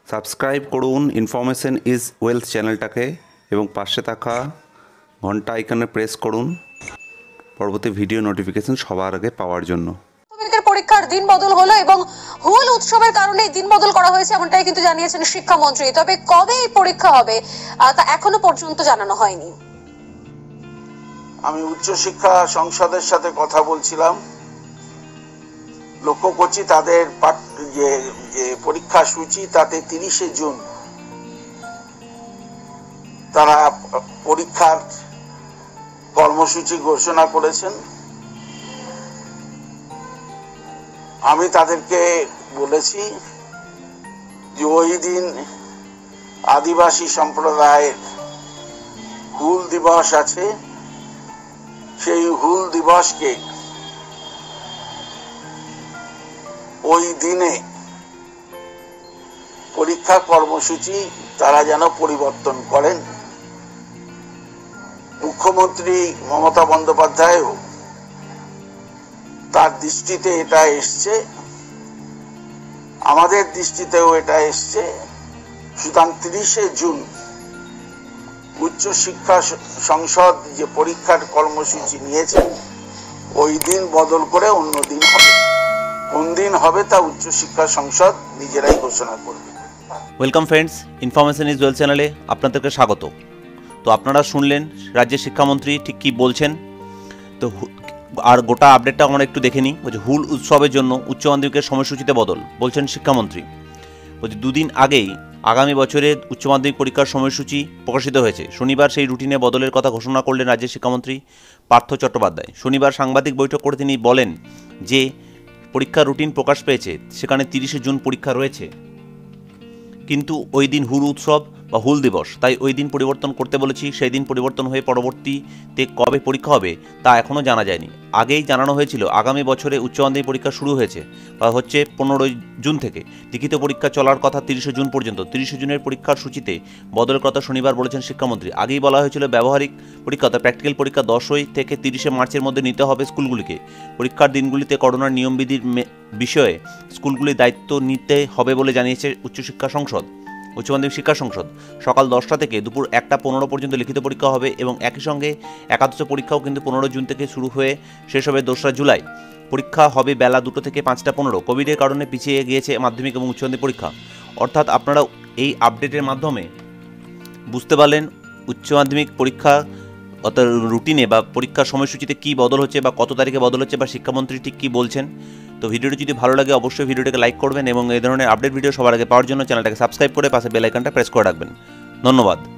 Subscribe করুন information is wealth চ্যানেলটাকে এবং পাশে থাকা ঘন্টা আইকনে প্রেস করুন পরবর্তী ভিডিও নোটিফিকেশন সবার আগে পাওয়ার জন্য। পরীক্ষার দিন বদল হলো এবং হুল উৎসবের কারণে দিন বদল করা হয়েছে এমনটাই কিন্তু জানিয়েছেন শিক্ষামন্ত্রী। তবে কবে এই পরীক্ষা হবে তা এখনো পর্যন্ত জানানো হয়নি। আমি উচ্চশিক্ষা সংসদের সাথে কথা বলছিলাম, লক্ষ্য করছি তাদের যে পরীক্ষা সূচি তাতে 30শে জুন তারা পরীক্ষার কর্মসূচি ঘোষণা করেছেন। আমি তাদেরকে বলেছি যে ওই দিন আদিবাসী সম্প্রদায়ের হুল দিবস আছে, সেই হুল দিবসকে ওই দিনে পরীক্ষা কর্মসূচি তারা যেন পরিবর্তন করেন। মুখ্যমন্ত্রী মমতা বন্দ্যোপাধ্যায়ও তার দৃষ্টিতে এটা এসছে, আমাদের দৃষ্টিতেও এটা এসছে। সুতরাং 30শে জুন উচ্চশিক্ষা সংসদ যে পরীক্ষার কর্মসূচি নিয়েছেন ওই দিন বদল করে অন্য দিন হবে। কোন দিন হবে তা উচ্চশিক্ষা সংসদ নিজেরাই ঘোষণা করবে। Welcome friends, information is wealth চ্যানেলে আপনাদেরকে স্বাগত। তো আপনারা শুনলেন রাজ্যের শিক্ষামন্ত্রী ঠিক কী বলছেন। তো আর গোটা আপডেটটা আমরা একটু দেখে নিই। বলছে হুল উৎসবের জন্য উচ্চ মাধ্যমিকের সময়সূচিতে বদল, বলছেন শিক্ষামন্ত্রী। বলছে দুদিন আগেই আগামী বছরের উচ্চ মাধ্যমিক পরীক্ষার সময়সূচি প্রকাশিত হয়েছে। শনিবার সেই রুটিনে বদলের কথা ঘোষণা করলেন রাজ্যের শিক্ষামন্ত্রী পার্থ চট্টোপাধ্যায়। শনিবার সাংবাদিক বৈঠক করে তিনি বলেন যে পরীক্ষার রুটিন প্রকাশ পেয়েছে, সেখানে 30শে জুন পরীক্ষা রয়েছে, কিন্তু ওই দিন হুল উৎসব বা হুল দিবস, তাই ওই দিন পরিবর্তন করতে বলেছি। সেই দিন পরিবর্তন হয়ে পরবর্তীতে কবে পরীক্ষা হবে তা এখনও জানা যায়নি। আগেই জানানো হয়েছিল আগামী বছরে উচ্চ মাধ্যমিক পরীক্ষা শুরু হয়েছে বা হচ্ছে 15 জুন থেকে, লিখিত পরীক্ষা চলার কথা 30শে জুন পর্যন্ত। 30শে জুনের পরীক্ষার সূচিতে বদলের কথা শনিবার বলেছেন শিক্ষামন্ত্রী। আগেই বলা হয়েছিল ব্যবহারিক পরীক্ষা অর্থাৎ প্র্যাকটিক্যাল পরীক্ষা 10 থেকে 30শে মার্চের মধ্যে নিতে হবে স্কুলগুলিকে। পরীক্ষার দিনগুলিতে করোনার নিয়মবিধির বিষয়ে স্কুলগুলির দায়িত্ব নিতে হবে বলে জানিয়েছে উচ্চ মাধ্যমিক শিক্ষা সংসদ। সকাল 10টা থেকে দুপুর 1টা 15 পর্যন্ত লিখিত পরীক্ষা হবে এবং একই সঙ্গে একাদশ পরীক্ষাও কিন্তু 15 জুন থেকে শুরু হয়ে শেষ হবে 2রা জুলাই। পরীক্ষা হবে বেলা 2টো থেকে 5টা 15। কোভিডের কারণে পিছিয়ে গিয়েছে মাধ্যমিক এবং উচ্চ মাধ্যমিক পরীক্ষা। অর্থাৎ আপনারা এই আপডেটের মাধ্যমে বুঝতে পারলেন উচ্চ মাধ্যমিক পরীক্ষা অর্থাৎ রুটিনে বা পরীক্ষার সময়সূচিতে কী বদল হচ্ছে বা কত তারিখে বদল হচ্ছে বা শিক্ষামন্ত্রী ঠিক কী বলছেন। তো ভিডিওটি যদি ভালো লাগে অবশ্যই ভিডিওটাকে লাইক করবেন এবং এই ধরনের আপডেট ভিডিও সবার আগে পাওয়ার জন্য চ্যানেলটাকে সাবস্ক্রাইব করে পাশে বেল আইকনটা প্রেস করে রাখবেন। ধন্যবাদ।